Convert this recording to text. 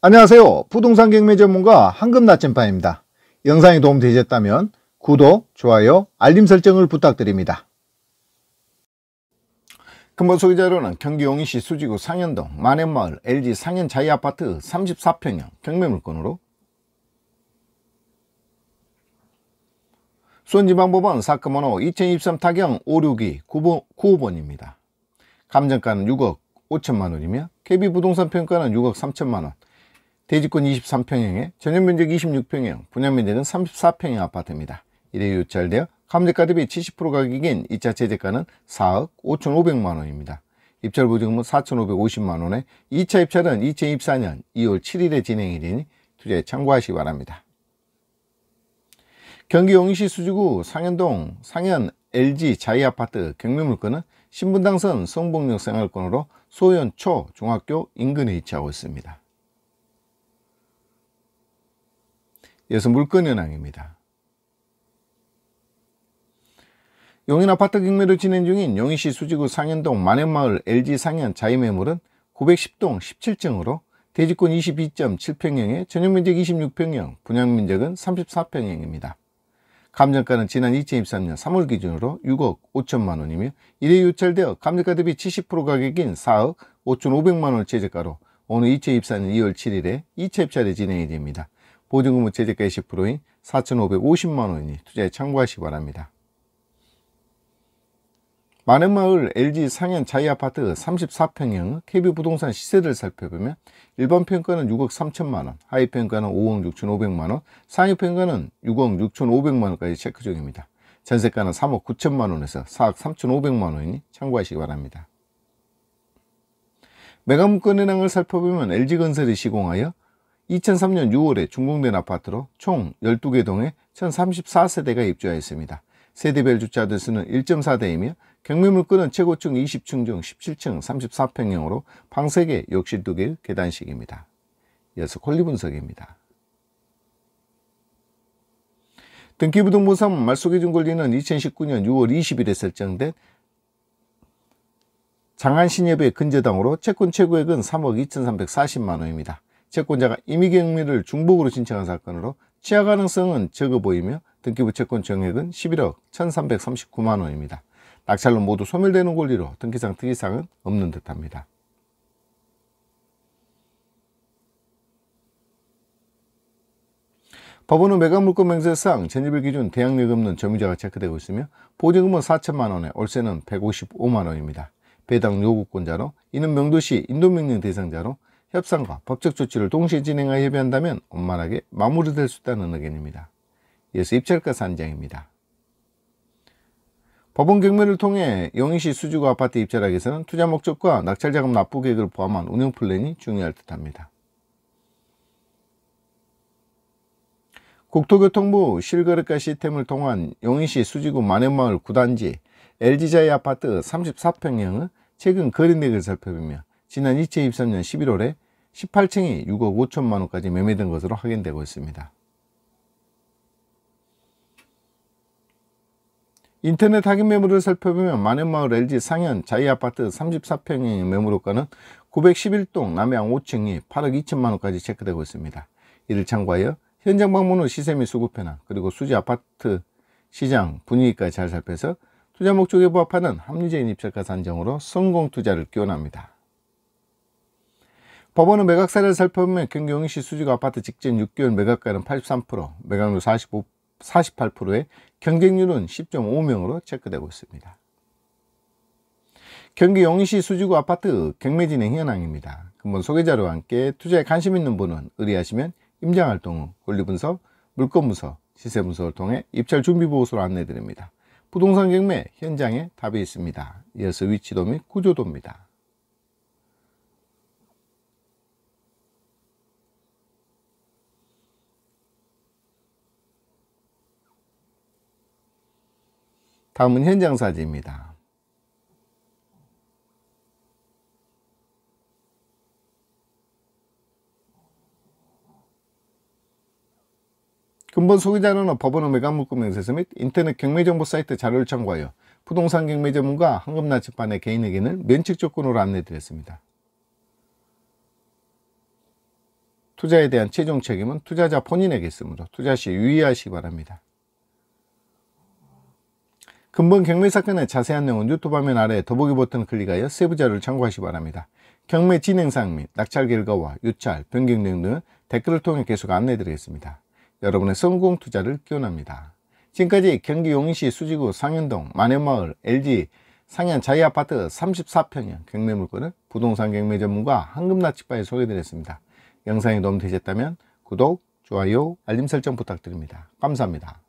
안녕하세요. 부동산 경매 전문가 황금나침반입니다. 영상이 도움되셨다면 구독, 좋아요, 알림 설정을 부탁드립니다. 근본 소개자료는 경기 용인시 수지구 상현동 만현마을 LG 상현 자이아파트 34평형 경매물건으로 수원지방법원 사건번호 2023 타경 562 95번입니다. 감정가는 6억 5천만원이며 KB부동산 평가는 6억 3천만원, 대지권 23평형에 전용면적 26평형, 분양면적은 34평형 아파트입니다. 1회 유찰되어 감정가 대비 70% 가격인 2차 최저가는 4억 5,500만원입니다. 입찰보증금은 4,550만원에 2차 입찰은 2024년 2월 7일에 진행이 되니 투자에 참고하시기 바랍니다. 경기 용인시 수지구 상현동 상현 LG 자이아파트 경매물건은 신분당선 성북역 생활권으로 소현 초 중학교 인근에 위치하고 있습니다. 이어서 물건 현황입니다. 용인 아파트 경매로 진행 중인 용인시 수지구 상현동 만현마을 LG 상현 자이매물은 910동 17층으로 대지권 22.7평형에 전용면적 26평형, 분양면적은 34평형입니다. 감정가는 지난 2023년 3월 기준으로 6억 5천만원이며 1회 유찰되어 감정가 대비 70% 가격인 4억 5,500만원을 최저가로 오늘 2024년 2월 7일에 2차 입찰이 진행이 됩니다. 보증금은 최저가 20%인 4,550만원이니 투자에 참고하시기 바랍니다. 만현마을 LG 상현 자이아파트 34평형 KB부동산 시세를 살펴보면 일반 평가는 6억 3천만원, 하위 평가는 5억 6,500만원, 상위 평가는 6억 6,500만원까지 체크 중입니다. 전세가는 3억 9천만원에서 4억 3,500만원이니 참고하시기 바랍니다. 매각물건 현황을 살펴보면 LG건설이 시공하여 2003년 6월에 준공된 아파트로 총 12개 동에 1034세대가 입주하였습니다. 세대별 주차대 수는 1.4대이며 경매물건은 최고층 20층 중 17층 34평형으로 방 3개, 욕실 2개의 계단식입니다. 이어서 권리 분석입니다. 등기부등본상 말소기준 권리는 2019년 6월 20일에 설정된 장안신협의 근저당으로 채권 최고액은 3억 2,340만원입니다. 채권자가 임의경매를 중복으로 신청한 사건으로 취하 가능성은 적어 보이며 등기부 채권 정액은 11억 1,339만원입니다. 낙찰로 모두 소멸되는 권리로 등기상 특이사항은 없는 듯합니다. 법원은 매각물건 명세상 전입일 기준 대항력 없는 점유자가 체크되고 있으며 보증금은 4천만원에 월세는 155만원입니다. 배당 요구권자로 이는 명도시 인도명령 대상자로 협상과 법적 조치를 동시에 진행하여 협의한다면 원만하게 마무리될 수 있다는 의견입니다. 이어서 입찰가 산정입니다. 법원 경매를 통해 용인시 수지구 아파트 입찰하기 위해서는 투자 목적과 낙찰자금 납부 계획을 포함한 운영 플랜이 중요할 듯합니다. 국토교통부 실거래가 시스템을 통한 용인시 수지구 만현마을 9단지 LG자이 아파트 34평형은 최근 거래내역을 살펴보며 지난 2023년 11월에 18층이 6억 5천만원까지 매매된 것으로 확인되고 있습니다. 인터넷 확인 매물을 살펴보면 만현마을 LG 상현 자이아파트 34평형의 매물호가는 911동 남해안 5층이 8억 2천만원까지 체크되고 있습니다. 이를 참고하여 현장 방문 후 시세 및 수급 현황 그리고 수지 아파트 시장 분위기까지 잘 살펴서 투자 목적에 부합하는 합리적인 입찰가 산정으로 성공 투자를 기원합니다. 법원은 매각사를 살펴보면 경기 용인시 수지구 아파트 직전 6개월 매각가는 83%, 매각률 48%에 경쟁률은 10.5명으로 체크되고 있습니다. 경기 용인시 수지구 아파트 경매 진행 현황입니다. 근본 소개자료와 함께 투자에 관심 있는 분은 의뢰하시면 임장활동 후 권리분석, 물건분석, 시세분석을 통해 입찰 준비보고서를 안내드립니다. 부동산 경매 현장에 답이 있습니다. 이어서 위치도 및 구조도입니다. 다음은 현장 사진입니다. 근본 소개자료는 법원의 매각물건 명세서 및 인터넷 경매정보 사이트 자료를 참고하여 부동산 경매 전문가 황금나침반의 개인 의견을 면책 조건으로 안내드렸습니다. 투자에 대한 최종 책임은 투자자 본인에게 있으므로 투자 시 유의하시기 바랍니다. 근본 경매 사건의 자세한 내용은 유튜브 화면 아래 더보기 버튼을 클릭하여 세부 자료를 참고하시기 바랍니다. 경매 진행 사항 및 낙찰 결과와 유찰, 변경 내용 등은 댓글을 통해 계속 안내해 드리겠습니다. 여러분의 성공 투자를 기원합니다. 지금까지 경기 용인시 수지구 상현동 만현마을 LG 상현 자이아파트 34평형 경매 물건을 부동산 경매 전문가 황금나치바에 소개해 드렸습니다. 영상이 도움되셨다면 구독, 좋아요, 알림 설정 부탁드립니다. 감사합니다.